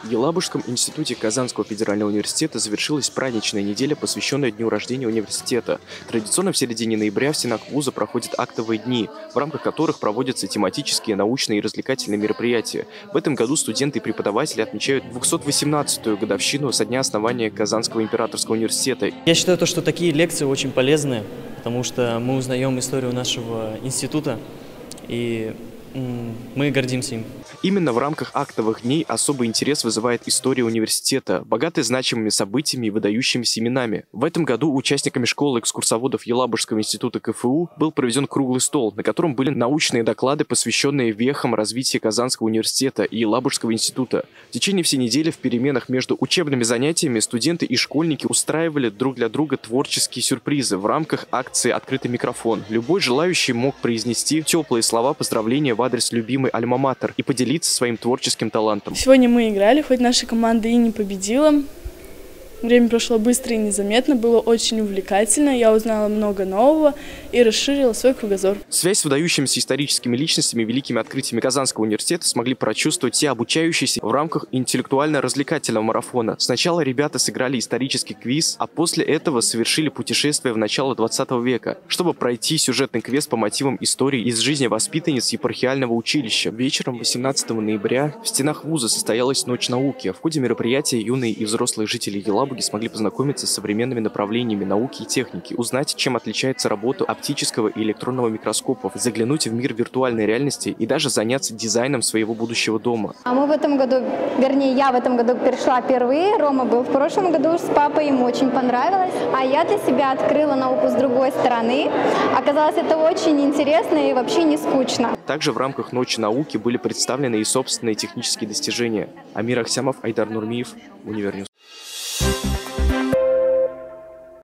В Елабужском институте Казанского федерального университета завершилась праздничная неделя, посвященная дню рождения университета. Традиционно в середине ноября в стенах вуза проходят актовые дни, в рамках которых проводятся тематические, научные и развлекательные мероприятия. В этом году студенты и преподаватели отмечают 218-ю годовщину со дня основания Казанского императорского университета. Я считаю, что такие лекции очень полезны, потому что мы узнаем историю нашего института, и мы гордимся им. Именно в рамках актовых дней особый интерес вызывает история университета, богатая значимыми событиями и выдающимися именами. В этом году участниками школы экскурсоводов Елабужского института КФУ был проведен круглый стол, на котором были научные доклады, посвященные вехам развития Казанского университета и Елабужского института. В течение всей недели в переменах между учебными занятиями студенты и школьники устраивали друг для друга творческие сюрпризы в рамках акции «Открытый микрофон». Любой желающий мог произнести теплые слова поздравления в адрес любимой альма-матер и поделиться своим творческим талантом. Сегодня мы играли, хоть наша команда и не победила. Время прошло быстро и незаметно, было очень увлекательно, я узнала много нового и расширила свой кругозор. Связь с выдающимися историческими личностями и великими открытиями Казанского университета смогли прочувствовать все обучающиеся в рамках интеллектуально-развлекательного марафона. Сначала ребята сыграли исторический квиз, а после этого совершили путешествие в начало 20 века, чтобы пройти сюжетный квест по мотивам истории из жизни воспитанниц епархиального училища. Вечером 18 ноября в стенах вуза состоялась Ночь науки. В ходе мероприятия юные и взрослые жители Елабуги смогли познакомиться с современными направлениями науки и техники, узнать, чем отличается работа оптического и электронного микроскопов, заглянуть в мир виртуальной реальности и даже заняться дизайном своего будущего дома. А мы в этом году, вернее, я в этом году пришла впервые, Рома был в прошлом году с папой, ему очень понравилось, а я для себя открыла науку с другой стороны. Оказалось, это очень интересно и вообще не скучно. Также в рамках Ночи науки были представлены и собственные технические достижения. Амир Ахсямов, Айдар Нурмиев, Универньюз.